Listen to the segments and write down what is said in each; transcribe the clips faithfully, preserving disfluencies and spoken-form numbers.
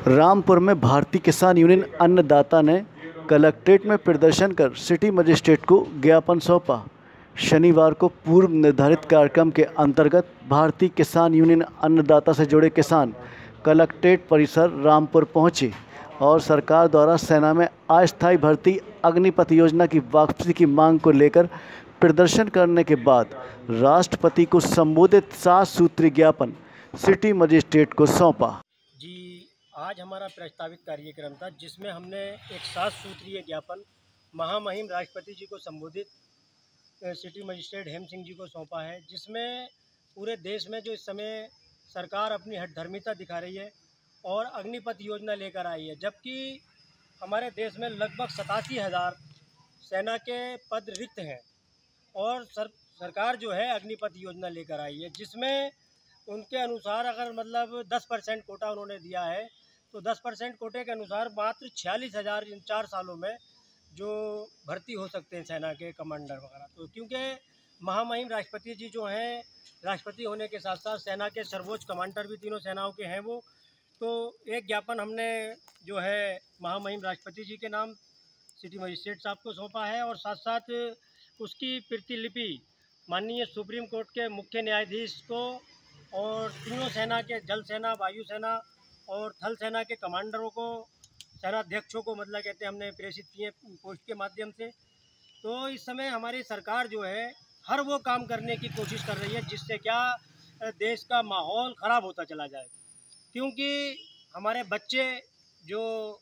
रामपुर में भारतीय किसान यूनियन अन्नदाता ने कलेक्ट्रेट में प्रदर्शन कर सिटी मजिस्ट्रेट को ज्ञापन सौंपा। शनिवार को पूर्व निर्धारित कार्यक्रम के अंतर्गत भारतीय किसान यूनियन अन्नदाता से जुड़े किसान कलेक्ट्रेट परिसर रामपुर पहुंचे और सरकार द्वारा सेना में अस्थायी भर्ती अग्निपथ योजना की वापसी की मांग को लेकर प्रदर्शन करने के बाद राष्ट्रपति को संबोधित सात सूत्रीय ज्ञापन सिटी मजिस्ट्रेट को सौंपा। जी, आज हमारा प्रस्तावित कार्यक्रम था जिसमें हमने एक सात सूत्रीय ज्ञापन महामहिम राष्ट्रपति जी को संबोधित सिटी मजिस्ट्रेट हेम सिंह जी को सौंपा है, जिसमें पूरे देश में जो इस समय सरकार अपनी हठधर्मिता दिखा रही है और अग्निपथ योजना लेकर आई है, जबकि हमारे देश में लगभग सतासी हज़ार सेना के पद रिक्त हैं और सर सरकार जो है अग्निपथ योजना लेकर आई है, जिसमें उनके अनुसार अगर मतलब दस परसेंट कोटा उन्होंने दिया है तो दस परसेंट कोटे के अनुसार मात्र छियालीस हज़ार इन चार सालों में जो भर्ती हो सकते हैं सेना के कमांडर वगैरह। तो क्योंकि महामहिम राष्ट्रपति जी जो हैं, राष्ट्रपति होने के साथ साथ सेना के सर्वोच्च कमांडर भी तीनों सेनाओं के हैं वो, तो एक ज्ञापन हमने जो है महामहिम राष्ट्रपति जी के नाम सिटी मजिस्ट्रेट साहब को सौंपा है और साथ साथ उसकी प्रतिलिपि माननीय सुप्रीम कोर्ट के मुख्य न्यायाधीश को और तीनों सेना के जल सेना, वायु सेना और थल सेना के कमांडरों को, सेनाध्यक्षों को मतलब कहते हैं हमने प्रेषित किए पोस्ट के माध्यम से। तो इस समय हमारी सरकार जो है हर वो काम करने की कोशिश कर रही है जिससे क्या देश का माहौल ख़राब होता चला जाए, क्योंकि हमारे बच्चे जो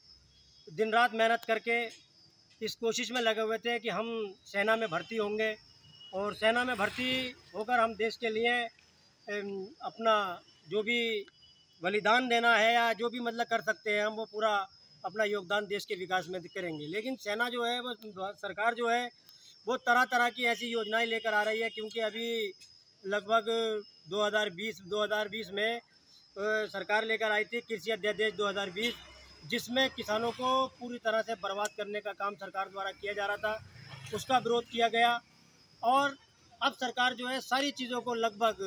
दिन रात मेहनत करके इस कोशिश में लगे हुए थे कि हम सेना में भर्ती होंगे और सेना में भर्ती होकर हम देश के लिए अपना जो भी बलिदान देना है या जो भी मतलब कर सकते हैं हम वो पूरा अपना योगदान देश के विकास में करेंगे। लेकिन सेना जो है वो सरकार जो है वो तरह तरह की ऐसी योजनाएं लेकर आ रही है, क्योंकि अभी लगभग दो हज़ार बीस दो हज़ार बीस में सरकार लेकर आई थी कृषि अध्यादेश दो हज़ार बीस, जिसमें किसानों को पूरी तरह से बर्बाद करने का काम सरकार द्वारा किया जा रहा था। उसका विरोध किया गया और अब सरकार जो है सारी चीज़ों को लगभग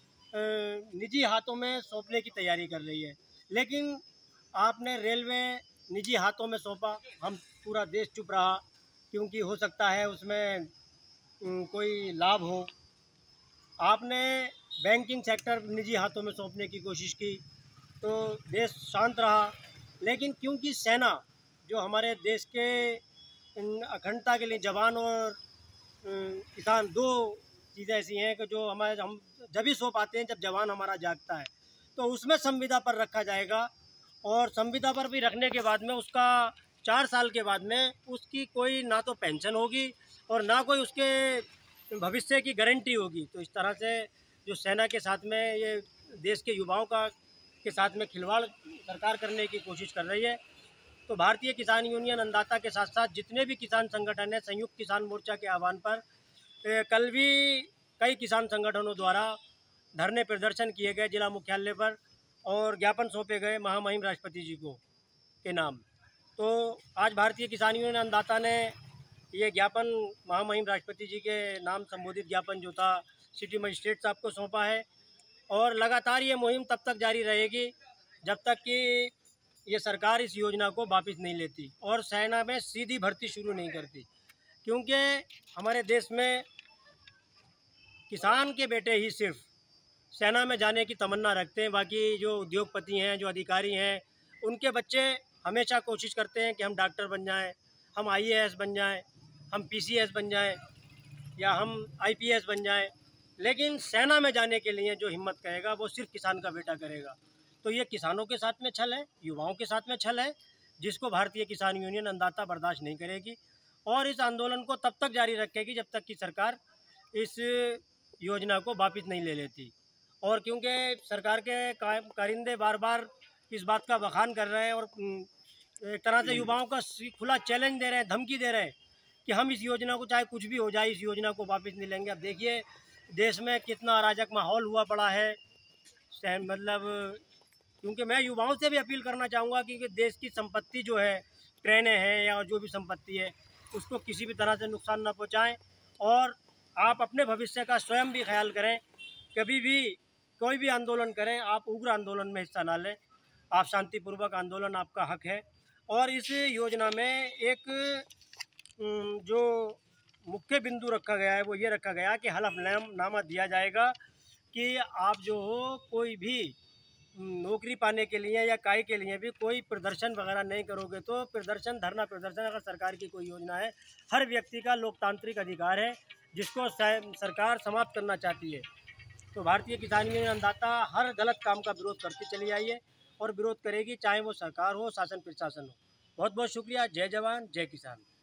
निजी हाथों में सौंपने की तैयारी कर रही है। लेकिन आपने रेलवे निजी हाथों में सौंपा, हम पूरा देश चुप रहा, क्योंकि हो सकता है उसमें कोई लाभ हो। आपने बैंकिंग सेक्टर निजी हाथों में सौंपने की कोशिश की तो देश शांत रहा। लेकिन क्योंकि सेना जो हमारे देश के अखंडता के लिए जवान और किसान दो चीज़ें ऐसी हैं कि जो हमारे हम जब ही सो पाते हैं जब जवान हमारा जागता है, तो उसमें संविदा पर रखा जाएगा और संविदा पर भी रखने के बाद में उसका चार साल के बाद में उसकी कोई ना तो पेंशन होगी और ना कोई उसके भविष्य की गारंटी होगी। तो इस तरह से जो सेना के साथ में ये देश के युवाओं का के साथ में खिलवाड़ सरकार करने की कोशिश कर रही है। तो भारतीय किसान यूनियन अन्नदाता के साथ साथ जितने भी किसान संगठन हैं, संयुक्त किसान मोर्चा के आह्वान पर कल भी कई किसान संगठनों द्वारा धरने प्रदर्शन किए गए जिला मुख्यालय पर और ज्ञापन सौंपे गए महामहिम राष्ट्रपति जी को के नाम। तो आज भारतीय किसान यूनियन अन्नदाता ने ये ज्ञापन महामहिम राष्ट्रपति जी के नाम संबोधित ज्ञापन जो था सिटी मजिस्ट्रेट साहब को सौंपा है और लगातार ये मुहिम तब तक जारी रहेगी जब तक कि ये सरकार इस योजना को वापस नहीं लेती और सेना में सीधी भर्ती शुरू नहीं करती, क्योंकि हमारे देश में किसान के बेटे ही सिर्फ सेना में जाने की तमन्ना रखते हैं। बाकी जो उद्योगपति हैं, जो अधिकारी हैं, उनके बच्चे हमेशा कोशिश करते हैं कि हम डॉक्टर बन जाएं, हम आई ए एस बन जाएं, हम पी सी एस बन जाएं या हम आई पी एस बन जाएं, लेकिन सेना में जाने के लिए जो हिम्मत करेगा वो सिर्फ किसान का बेटा करेगा। तो ये किसानों के साथ में छल है, युवाओं के साथ में छल है, जिसको भारतीय किसान यूनियन अन्नदाता बर्दाश्त नहीं करेगी और इस आंदोलन को तब तक जारी रखेगी जब तक कि सरकार इस योजना को वापस नहीं ले लेती। और क्योंकि सरकार के कारिंदे बार बार इस बात का बखान कर रहे हैं और एक तरह से युवाओं का खुला चैलेंज दे रहे हैं, धमकी दे रहे हैं कि हम इस योजना को चाहे कुछ भी हो जाए इस योजना को वापस नहीं लेंगे। अब देखिए देश में कितना अराजक माहौल हुआ पड़ा है, मतलब क्योंकि मैं युवाओं से भी अपील करना चाहूँगा कि देश की संपत्ति जो है, ट्रेनें हैं या जो भी संपत्ति है, उसको किसी भी तरह से नुकसान न पहुँचाएँ और आप अपने भविष्य का स्वयं भी ख्याल करें। कभी भी कोई भी आंदोलन करें, आप उग्र आंदोलन में हिस्सा ना लें आप शांतिपूर्वक आंदोलन, आपका हक है। और इस योजना में एक अम, जो मुख्य बिंदु रखा गया है वो ये रखा गया कि हलफनामा दिया जाएगा कि आप जो हो कोई भी नौकरी पाने के लिए या काय के लिए भी कोई प्रदर्शन वगैरह नहीं करोगे। तो प्रदर्शन, धरना प्रदर्शन अगर सरकार की कोई योजना है, हर व्यक्ति का लोकतांत्रिक अधिकार है जिसको सरकार समाप्त करना चाहती है। तो भारतीय किसान यूनियन अन्नदाता हर गलत काम का विरोध करती चली आई है और विरोध करेगी, चाहे वो सरकार हो, शासन प्रशासन हो। बहुत बहुत शुक्रिया। जय जवान, जय किसान।